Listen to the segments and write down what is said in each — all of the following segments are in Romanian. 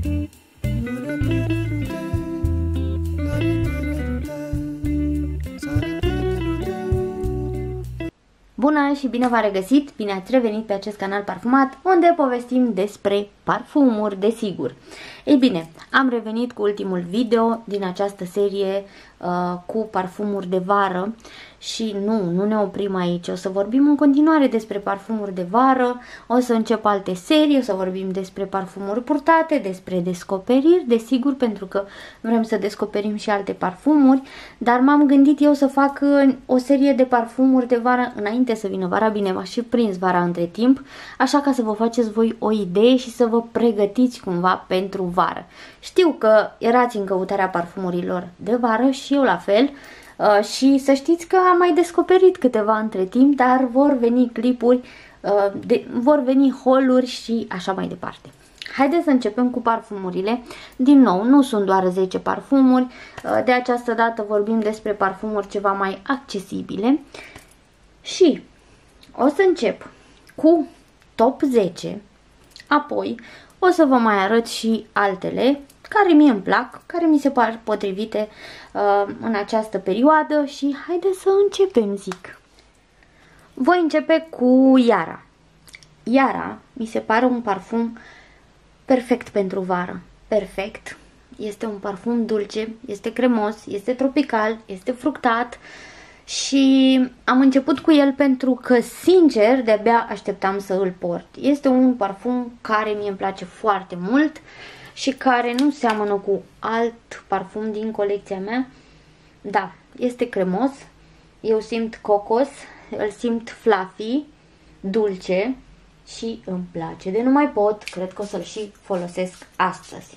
Bună și bine v-am regăsit, bine ați revenit pe acest canal parfumat, unde povestim despre parfumuri, desigur. Ei bine, am revenit cu ultimul video din această serie cu parfumuri de vară și nu ne oprim aici, o să vorbim în continuare despre parfumuri de vară, o să încep alte serii, o să vorbim despre parfumuri purtate, despre descoperiri, desigur, pentru că vrem să descoperim și alte parfumuri, dar m-am gândit eu să fac o serie de parfumuri de vară înainte să vină vara, bine, m-a și prins vara între timp, așa ca să vă faceți voi o idee și să vă pregătiți cumva pentru vară. Știu că erați în căutarea parfumurilor de vară și eu la fel, și să știți că am mai descoperit câteva între timp, dar vor veni clipuri, vor veni haul-uri și așa mai departe. Haideți să începem cu parfumurile. Din nou, nu sunt doar 10 parfumuri, de această dată vorbim despre parfumuri ceva mai accesibile. Și o să încep cu top 10, apoi o să vă mai arăt și altele care mie îmi plac, care mi se par potrivite în această perioadă și haideți să începem, zic. Voi începe cu Iara. Iara mi se pare un parfum perfect pentru vară. Perfect. Este un parfum dulce, este cremos, este tropical, este fructat și am început cu el pentru că, sincer, de-abia așteptam să îl port. Este un parfum care mie îmi place foarte mult și care nu seamănă cu alt parfum din colecția mea. Da, este cremos, eu simt cocos, îl simt fluffy, dulce și îmi place de nu mai pot, cred că o să-l și folosesc astăzi.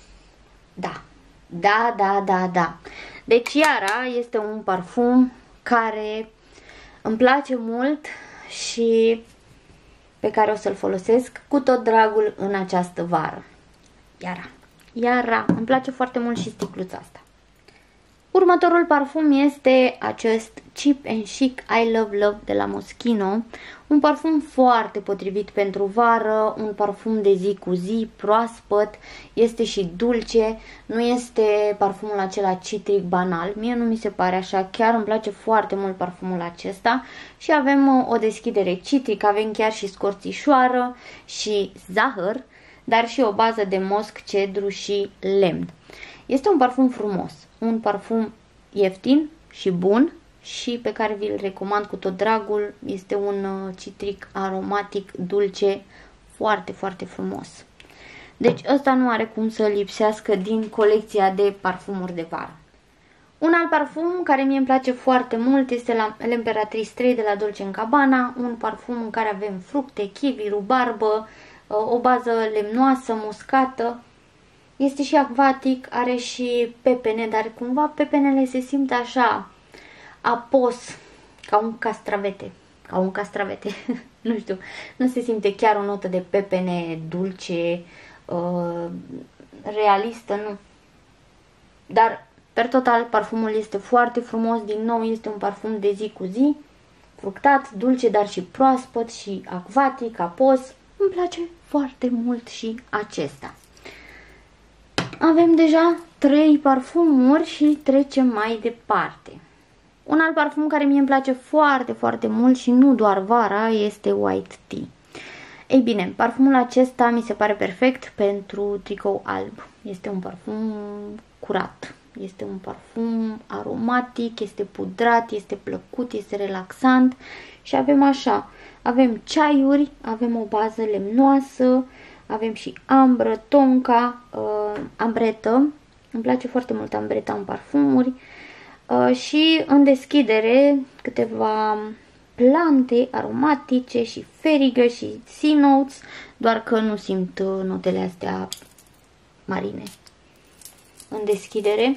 Da. Deci Iara este un parfum care îmi place mult și pe care o să-l folosesc cu tot dragul în această vară. Iara, îmi place foarte mult și sticluța asta. Următorul parfum este acest Cheap and Chic I Love Love de la Moschino. Un parfum foarte potrivit pentru vară, un parfum de zi cu zi, proaspăt, este și dulce, nu este parfumul acela citric banal, mie nu mi se pare așa, chiar îmi place foarte mult parfumul acesta și avem o deschidere citrică, avem chiar și scorțișoară și zahăr, dar și o bază de mosc, cedru și lemn. Este un parfum frumos, un parfum ieftin și bun și pe care vi-l recomand cu tot dragul. Este un citric aromatic, dulce, foarte, foarte frumos. Deci ăsta nu are cum să lipsească din colecția de parfumuri de vară. Un alt parfum care mie îmi place foarte mult este l'Imperatrice 3 de la Dolce & Gabbana, un parfum în care avem fructe, kiwi, rubarbă, o bază lemnoasă, muscată. Este și acvatic, are și pepene, dar cumva pepenele se simt așa apos, ca un castravete, nu știu, nu se simte chiar o notă de pepene dulce, realistă, nu. Dar, per total, parfumul este foarte frumos, din nou este un parfum de zi cu zi, fructat, dulce, dar și proaspăt și acvatic, apos. Îmi place foarte mult și acesta. Avem deja 3 parfumuri și trecem mai departe. Un alt parfum care mie îmi place foarte, foarte mult și nu doar vara este White Tea. Ei bine, parfumul acesta mi se pare perfect pentru tricou alb. Este un parfum curat, este un parfum aromatic, este pudrat, este plăcut, este relaxant și avem așa, avem ceaiuri, avem o bază lemnoasă, avem și ambră, tonka, ambretă. Îmi place foarte mult ambreta în parfumuri. Și în deschidere câteva plante aromatice și ferigă și sea notes, doar că nu simt notele astea marine. În deschidere.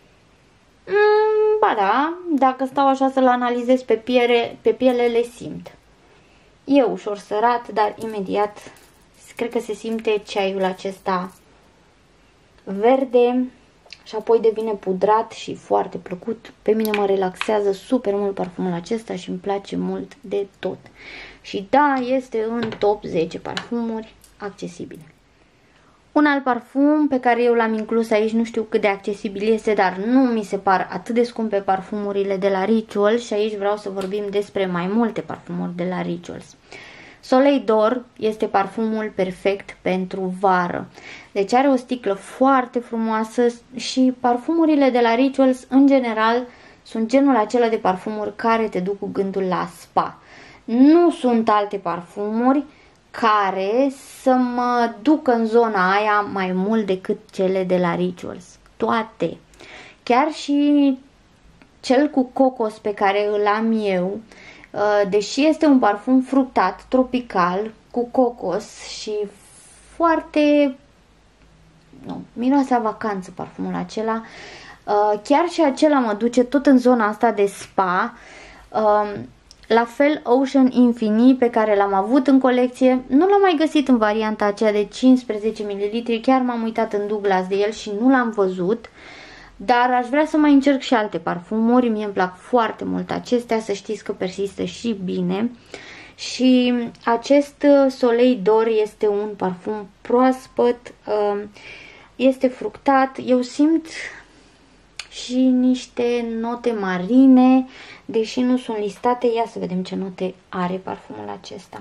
Ba da, dacă stau așa să-l analizez pe piele le simt. E ușor sărat, dar imediat cred că se simte ceaiul acesta verde și apoi devine pudrat și foarte plăcut. Pe mine mă relaxează super mult parfumul acesta și îmi place mult de tot. Și da, este în top 10 parfumuri accesibile. Un alt parfum pe care eu l-am inclus aici, nu știu cât de accesibil este, dar nu mi se par atât de scumpe parfumurile de la Rituals și aici vreau să vorbim despre mai multe parfumuri de la Rituals. Soleil d'Or este parfumul perfect pentru vară. Deci are o sticlă foarte frumoasă și parfumurile de la Rituals în general sunt genul acela de parfumuri care te duc cu gândul la spa. Nu sunt alte parfumuri care să mă ducă în zona aia mai mult decât cele de la Rituals. Toate. Chiar și cel cu cocos pe care îl am eu, deși este un parfum fructat, tropical, cu cocos și foarte... Nu, miroase a vacanță parfumul acela. Chiar și acela mă duce tot în zona asta de spa. La fel Ocean Infinite pe care l-am avut în colecție, nu l-am mai găsit în varianta aceea de 15 ml, chiar m-am uitat în Douglas de el și nu l-am văzut, dar aș vrea să mai încerc și alte parfumuri, mie îmi plac foarte mult acestea, să știți că persistă și bine. Și acest Soleil d'Or este un parfum proaspăt, este fructat, eu simt și niște note marine, deși nu sunt listate. Ia să vedem ce note are parfumul acesta.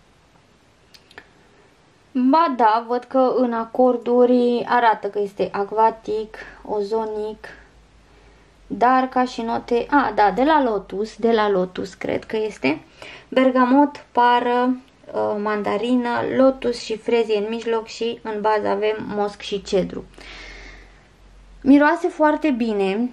Ba da, văd că în acorduri arată că este acvatic, ozonic, dar ca și note, da, de la Lotus cred că este, bergamot, pară, mandarină, lotus și frezie în mijloc și în bază avem mosc și cedru. Miroase foarte bine,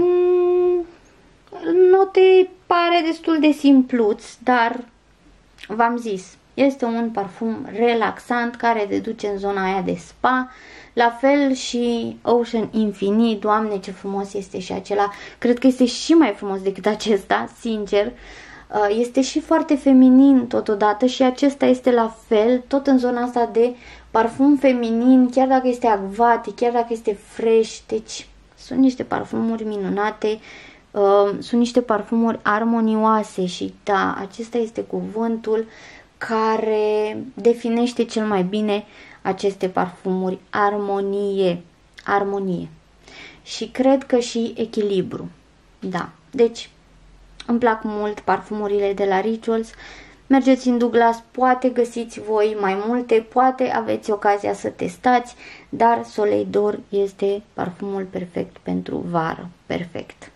note pare destul de simpluț, dar v-am zis, este un parfum relaxant care te duce în zona aia de spa. La fel și Ocean Infinite, Doamne ce frumos este și acela, cred că este și mai frumos decât acesta, sincer. Este și foarte feminin totodată și acesta este la fel, tot în zona asta de parfum feminin, chiar dacă este acvatic, chiar dacă este fresh, deci sunt niște parfumuri minunate, sunt niște parfumuri armonioase și da, acesta este cuvântul care definește cel mai bine aceste parfumuri, armonie și cred că și echilibru, da, deci îmi plac mult parfumurile de la Rituals. Mergeți în Douglas, poate găsiți voi mai multe, poate aveți ocazia să testați, dar Soleil d'Or este parfumul perfect pentru vară, perfect.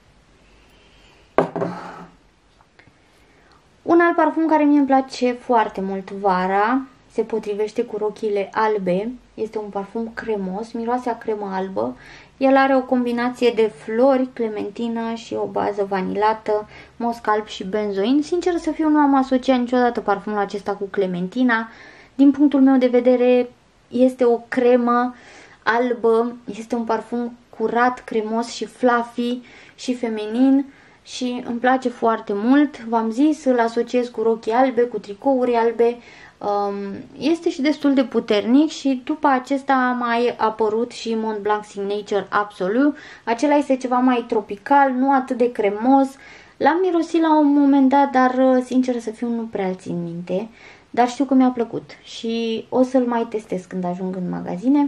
Un alt parfum care mie îmi place foarte mult vara, se potrivește cu rochile albe, este un parfum cremos, miroase a cremă albă. El are o combinație de flori, clementină și o bază vanilată, mosc alb și benzoin. Sincer să fiu, nu am asociat niciodată parfumul acesta cu clementina. Din punctul meu de vedere este o cremă albă, este un parfum curat, cremos și fluffy și feminin și îmi place foarte mult. V-am zis, îl asociez cu rochii albe, cu tricouri albe. Este și destul de puternic și după acesta a mai apărut și Mont Blanc Signature Absolu. Acela este ceva mai tropical, nu atât de cremos. L-am mirosit la un moment dat, dar sincer să fiu nu prea țin minte. Dar știu că mi-a plăcut și o să-l mai testez când ajung în magazine.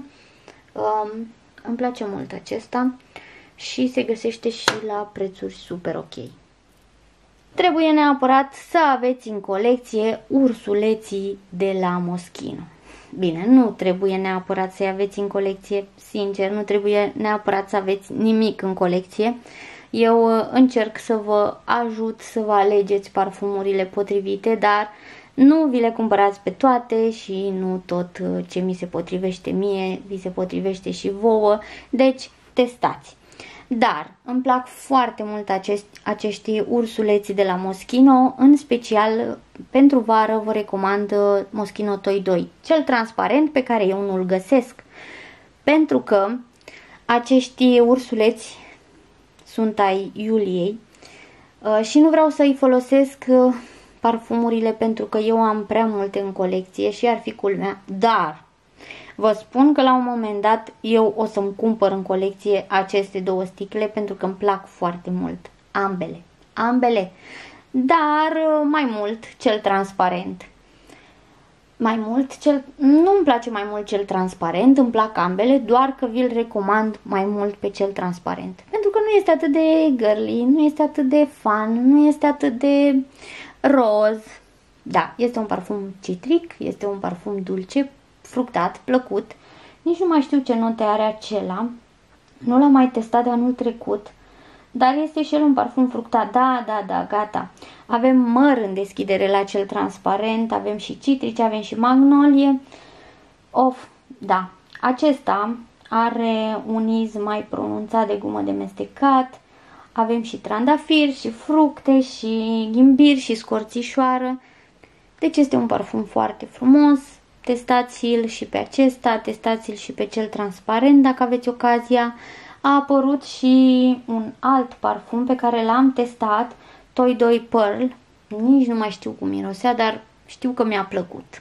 Îmi place mult acesta și se găsește și la prețuri super ok. Trebuie neapărat să aveți în colecție ursuleții de la Moschino. Bine, nu trebuie neapărat să-i aveți în colecție, sincer, nu trebuie neapărat să aveți nimic în colecție. Eu încerc să vă ajut să vă alegeți parfumurile potrivite, dar nu vi le cumpărați pe toate și nu tot ce mi se potrivește mie, vi se potrivește și vouă, deci testați. Dar îmi plac foarte mult acești ursuleți de la Moschino, în special pentru vară vă recomand Moschino Toy 2, cel transparent pe care eu nu-l găsesc, pentru că acești ursuleți sunt ai Iuliei și nu vreau să-i folosesc parfumurile pentru că eu am prea multe în colecție și ar fi culmea, dar vă spun că la un moment dat eu o să-mi cumpăr în colecție aceste două sticle pentru că îmi plac foarte mult. Ambele. Dar mai mult cel transparent. mai mult nu-mi place mai mult cel transparent, îmi plac ambele, doar că vi-l recomand mai mult pe cel transparent. Pentru că nu este atât de girly, nu este atât de fun, nu este atât de roz. Da, este un parfum citric, este un parfum dulce, fructat, plăcut. Nici nu mai știu ce note are acela. Nu l-am mai testat de anul trecut. Dar este și el un parfum fructat. Da, gata. Avem măr în deschidere la cel transparent. Avem și citrice, avem și magnolie. Da. Acesta are un iz mai pronunțat de gumă de mestecat. Avem și trandafir, și fructe, și ghimbir, și scorțișoară. Deci este un parfum foarte frumos. Testați-l și pe acesta, testați-l și pe cel transparent dacă aveți ocazia. A apărut și un alt parfum pe care l-am testat, Toy Doi Pearl. Nici nu mai știu cum mirosea, dar știu că mi-a plăcut.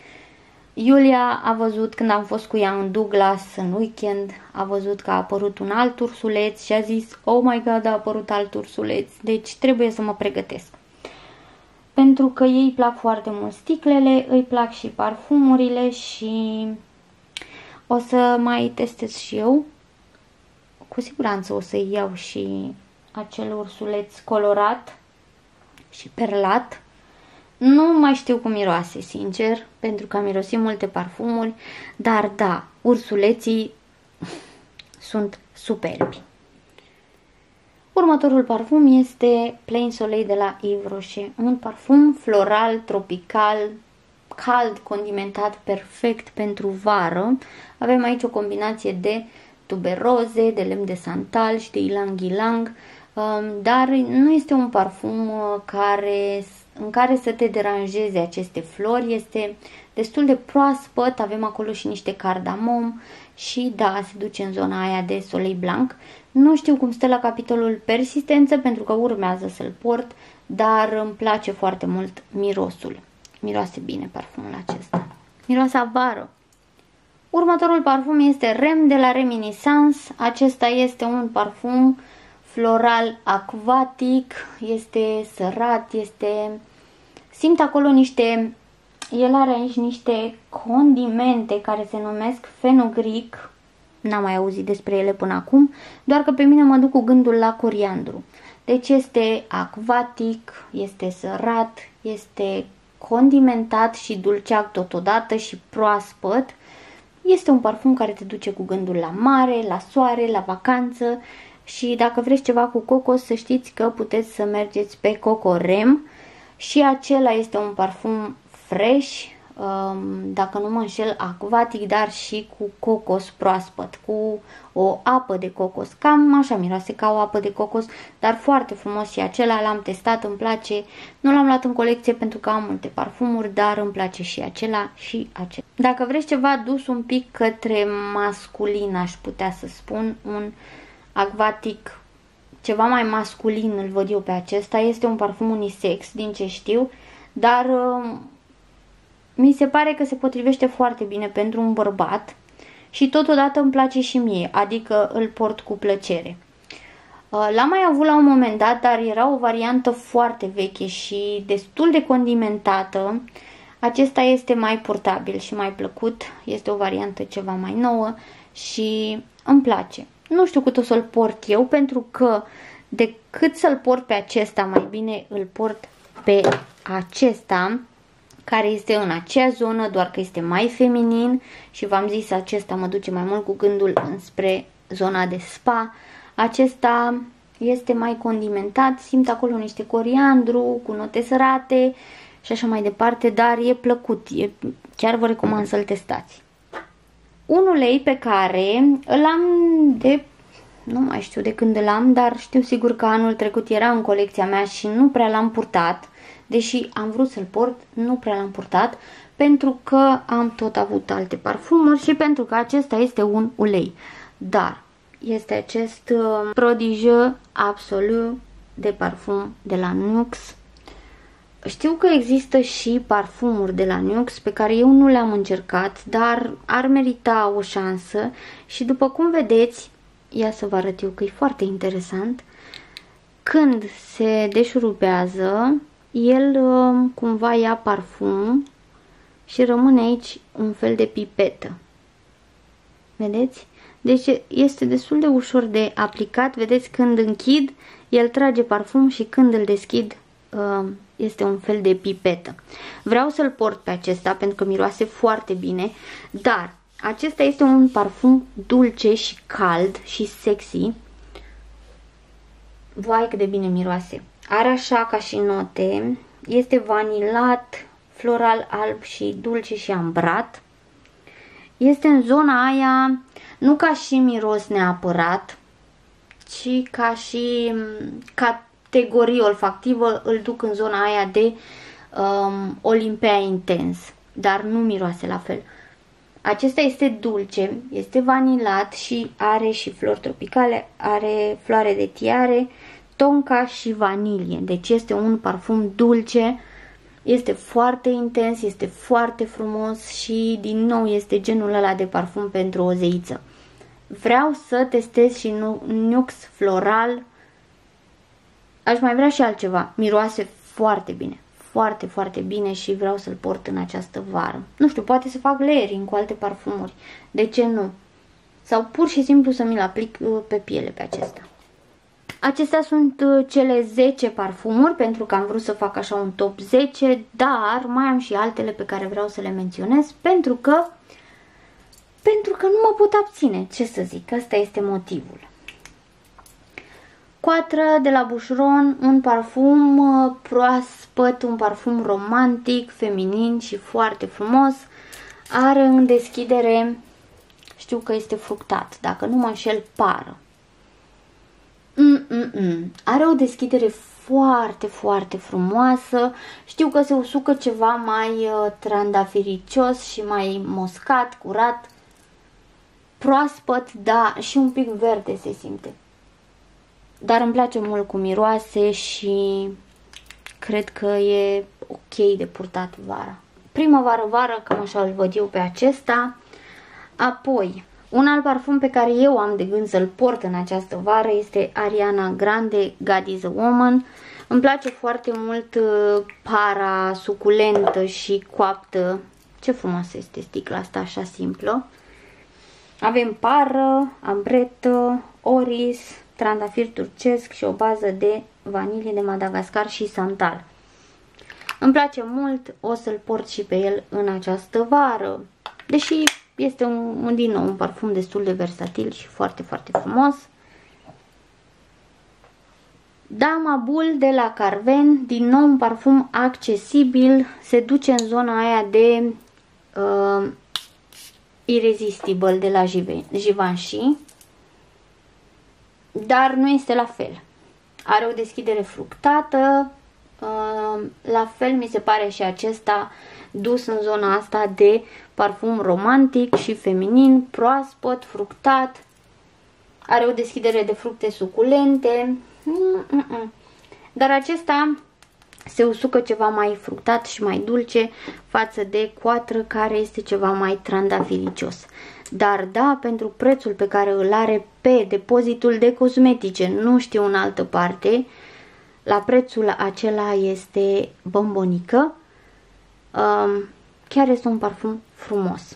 Iulia a văzut, când am fost cu ea în Douglas în weekend, a văzut că a apărut un alt ursuleț și a zis: oh my god, a apărut alt ursuleț, deci trebuie să mă pregătesc. Pentru că ei îi plac foarte mult sticlele, îi plac și parfumurile și o să mai testez și eu. Cu siguranță o să iau și acel ursuleț colorat și perlat. Nu mai știu cum miroase, sincer, pentru că am mirosit multe parfumuri, dar da, ursuleții sunt superbi. Următorul parfum este Plain Soleil de la Yves Rocher, un parfum floral, tropical, cald, condimentat, perfect pentru vară. Avem aici o combinație de tuberoze, de lemn de santal și de ylang ylang, dar nu este un parfum în care să te deranjeze aceste flori. Este destul de proaspăt, avem acolo și niște cardamom și da, se duce în zona aia de Soleil Blanc. Nu știu cum stă la capitolul persistență pentru că urmează să-l port, dar îmi place foarte mult mirosul. Miroase bine parfumul acesta. Miroase a vară. Următorul parfum este Rem de la Reminiscence. Acesta este un parfum floral acvatic, este sărat, simt acolo el are aici niște condimente care se numesc fenugreek. N-am mai auzit despre ele până acum, doar că pe mine mă duc cu gândul la coriandru. Deci este acvatic, este sărat, este condimentat și dulceac totodată și proaspăt. Este un parfum care te duce cu gândul la mare, la soare, la vacanță și dacă vreți ceva cu cocos, să știți că puteți să mergeți pe Coco Rem și acela este un parfum fresh, dacă nu mă înșel, acvatic, dar și cu cocos proaspăt, cu o apă de cocos. Cam așa miroase, ca o apă de cocos, dar foarte frumos și acela. L-am testat, îmi place. Nu l-am luat în colecție pentru că am multe parfumuri, dar îmi place și acela și acela. Dacă vreți ceva dus un pic către masculin, aș putea să spun, un acvatic ceva mai masculin îl văd eu pe acesta. Este un parfum unisex, din ce știu, dar mi se pare că se potrivește foarte bine pentru un bărbat și totodată îmi place și mie, adică îl port cu plăcere. L-am mai avut la un moment dat, dar era o variantă foarte veche și destul de condimentată. Acesta este mai portabil și mai plăcut, este o variantă ceva mai nouă și îmi place. Nu știu cât o să-l port eu, pentru că decât să-l port pe acesta, mai bine îl port pe acesta, care este în acea zonă, doar că este mai feminin și v-am zis, acesta mă duce mai mult cu gândul înspre zona de spa. Acesta este mai condimentat, simt acolo niște coriandru cu note sărate și așa mai departe, dar e plăcut, chiar vă recomand să-l testați. Un ulei pe care îl am nu mai știu de când îl am, dar știu sigur că anul trecut era în colecția mea și nu prea l-am purtat. Deși am vrut să-l port, nu prea l-am purtat, pentru că am tot avut alte parfumuri și pentru că acesta este un ulei. Dar este acest Prodigieux Absolu de parfum de la Nuxe. Știu că există și parfumuri de la Nuxe pe care eu nu le-am încercat, dar ar merita o șansă și după cum vedeți, ia să vă arăt eu că e foarte interesant, când se deșurubează, el cumva ia parfum și rămâne aici un fel de pipetă. Vedeți? Deci este destul de ușor de aplicat. Vedeți, când închid, el trage parfum și când îl deschid este un fel de pipetă. Vreau să-l port pe acesta pentru că miroase foarte bine, dar acesta este un parfum dulce și cald și sexy. Vai cât de bine miroase. Are așa ca și note. Este vanilat, floral alb și dulce și ambrat. Este în zona aia, nu ca și miros neapărat, ci ca și categorie olfactivă îl duc în zona aia de Olimpea Intens, dar nu miroase la fel. Acesta este dulce, este vanilat și are și flori tropicale, are floare de tiare, tonka și vanilie. Deci este un parfum dulce, este foarte intens, este foarte frumos și din nou este genul ăla de parfum pentru o zeiță. Vreau să testez și Nuxe Floral. Aș mai vrea și altceva. Miroase foarte bine. Foarte, foarte bine și vreau să-l port în această vară. Nu știu, poate să fac layering cu alte parfumuri. De ce nu? Sau pur și simplu să mi-l aplic pe piele pe acesta. Acestea sunt cele 10 parfumuri, pentru că am vrut să fac așa un top 10, dar mai am și altele pe care vreau să le menționez, pentru că nu mă pot abține, ce să zic, ăsta este motivul. Coatră de la Boucheron, un parfum proaspăt, un parfum romantic, feminin și foarte frumos. Are în deschidere, știu că este fructat, dacă nu mă înșel, pară. Are o deschidere foarte, foarte frumoasă. Știu că se usucă ceva mai trandafiricios și mai moscat, curat. Proaspăt, da, și un pic verde se simte. Dar îmi place mult cum miroase și cred că e ok de purtat vara. Primăvară-vară, cam așa îl văd eu pe acesta. Apoi, un alt parfum pe care eu am de gând să-l port în această vară este Ariana Grande, God is a Woman. Îmi place foarte mult para suculentă și coaptă. Ce frumoasă este sticla asta, așa simplă. Avem pară, ambretă, oris, trandafir turcesc și o bază de vanilie de Madagascar și santal. Îmi place mult, o să-l port și pe el în această vară. Deși este din nou un parfum destul de versatil și foarte, foarte frumos. Dama Bull de la Carven, din nou un parfum accesibil, se duce în zona aia de Irresistible de la Givenchy, dar nu este la fel. Are o deschidere fructată, la fel mi se pare și acesta dus în zona asta de parfum romantic și feminin, proaspăt, fructat. Are o deschidere de fructe suculente, dar acesta se usucă ceva mai fructat și mai dulce față de coatră, care este ceva mai trandafiricios. Dar da, pentru prețul pe care îl are pe depozitul de cosmetice, nu știu în altă parte, la prețul acela este bombonică. Chiar este un parfum frumos.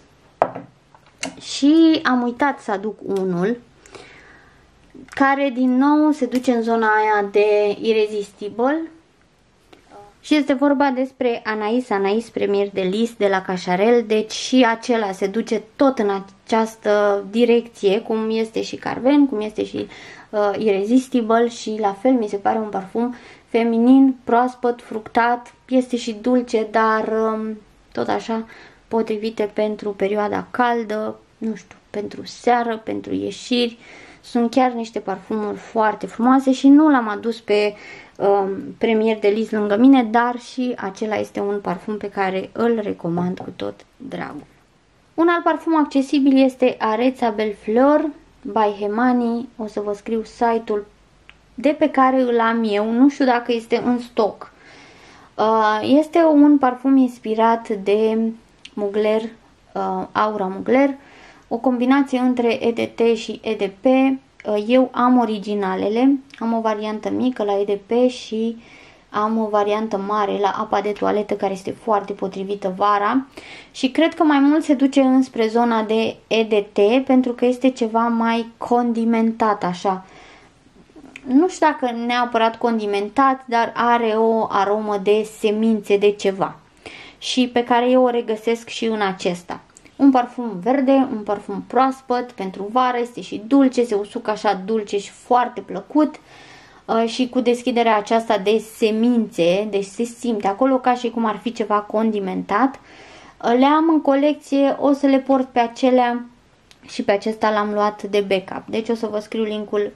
Și am uitat să aduc unul care din nou se duce în zona aia de Irresistible. Și este vorba despre Anais Premier de Lis de la Cacharel. Deci și acela se duce tot în această direcție, cum este și Carven, cum este și Irresistible. Și la fel mi se pare un parfum feminin, proaspăt, fructat. Este și dulce, dar tot așa potrivite pentru perioada caldă, nu știu, pentru seară, pentru ieșiri. Sunt chiar niște parfumuri foarte frumoase și nu l-am adus pe Premier de Lis lângă mine, dar și acela este un parfum pe care îl recomand cu tot dragul. Un alt parfum accesibil este Areța Bellefleur by Hemani. O să vă scriu site-ul de pe care îl am eu, nu știu dacă este în stoc. Este un parfum inspirat de Mugler, Aura Mugler, o combinație între EDT și EDP. Eu am originalele, am o variantă mică la EDP și am o variantă mare la apa de toaletă care este foarte potrivită vara și cred că mai mult se duce înspre zona de EDT pentru că este ceva mai condimentat așa. Nu știu dacă neapărat condimentat, dar are o aromă de semințe de ceva și pe care eu o regăsesc și în acesta. Un parfum verde, un parfum proaspăt pentru vară, este și dulce, se usucă așa dulce și foarte plăcut și cu deschiderea aceasta de semințe, deci se simte acolo ca și cum ar fi ceva condimentat. Le am în colecție, o să le port pe acelea și pe acesta l-am luat de backup. Deci o să vă scriu linkul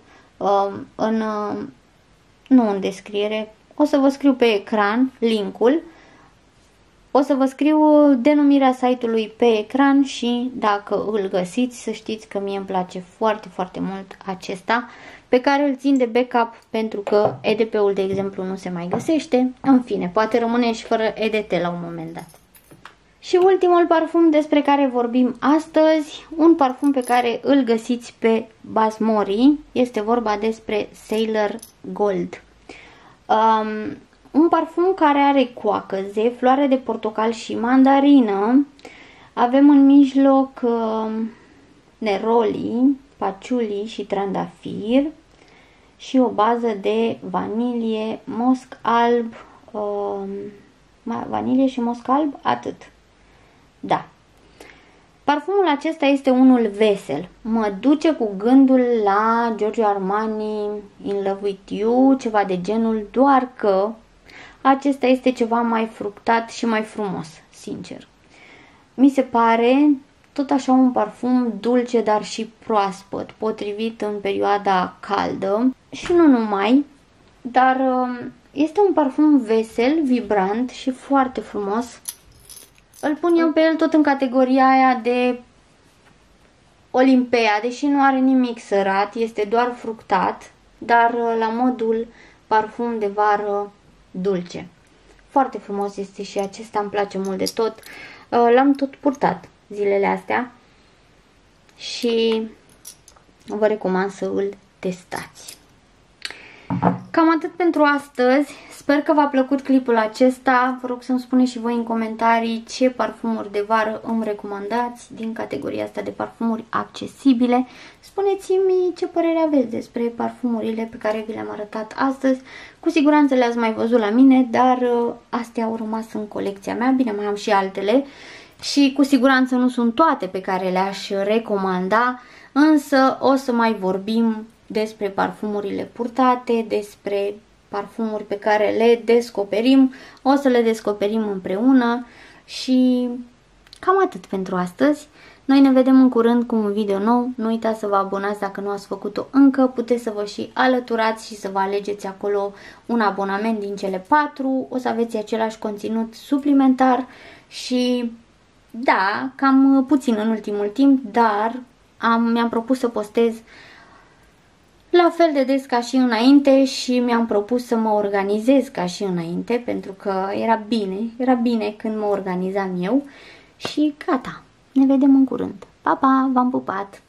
nu în descriere, o să vă scriu pe ecran linkul. O să vă scriu denumirea site-ului pe ecran și dacă îl găsiți să știți că mie îmi place foarte, foarte mult acesta pe care îl țin de backup pentru că EDP-ul de exemplu nu se mai găsește. În fine, poate rămâne și fără EDT la un moment dat. Și ultimul parfum despre care vorbim astăzi, un parfum pe care îl găsiți pe Basmori, este vorba despre Sailor Gold. Un parfum care are coacăze, floare de portocal și mandarină. Avem în mijloc neroli, paciuli și trandafir și o bază de vanilie, mosc alb, vanilie și mosc alb, atât. Da. Parfumul acesta este unul vesel. Mă duce cu gândul la Giorgio Armani, In Love With You, ceva de genul, doar că acesta este ceva mai fructat și mai frumos, sincer. Mi se pare tot așa un parfum dulce, dar și proaspăt, potrivit în perioada caldă și nu numai, dar este un parfum vesel, vibrant și foarte frumos. Îl pun eu pe el tot în categoria aia de Olimpea, deși nu are nimic sărat, este doar fructat, dar la modul parfum de vară dulce. Foarte frumos este și acesta, îmi place mult de tot. L-am tot purtat zilele astea și vă recomand să îl testați. Cam atât pentru astăzi. Sper că v-a plăcut clipul acesta. Vă rog să-mi spuneți și voi în comentarii ce parfumuri de vară îmi recomandați din categoria asta de parfumuri accesibile. Spuneți-mi ce părere aveți despre parfumurile pe care vi le-am arătat astăzi. Cu siguranță le-ați mai văzut la mine, dar astea au rămas în colecția mea. Bine, mai am și altele și cu siguranță nu sunt toate pe care le-aș recomanda, însă o să mai vorbim despre parfumurile purtate, despre parfumuri pe care le descoperim, o să le descoperim împreună și cam atât pentru astăzi. Noi ne vedem în curând cu un video nou, nu uitați să vă abonați dacă nu ați făcut-o încă, puteți să vă și alăturați și să vă alegeți acolo un abonament din cele 4, o să aveți același conținut suplimentar și da, cam puțin în ultimul timp, dar mi-am propus să postez la fel de des ca și înainte și mi-am propus să mă organizez ca și înainte pentru că era bine când mă organizam eu și gata, ne vedem în curând. Pa, pa, v-am pupat!